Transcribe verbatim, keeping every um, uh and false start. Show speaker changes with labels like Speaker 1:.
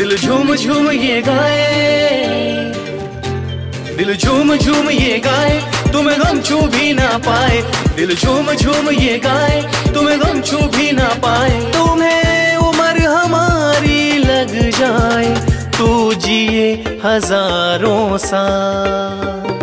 Speaker 1: दिल झूम झूम ये गाए, दिल झूम झूम ये गाए, तुम्हें गम छू भी ना पाए। दिल झूम झूम ये गाए, तुम्हें गम छू भी ना पाए। तुम्हें उम्र हमारी लग जाए, तू जिए हजारों साल।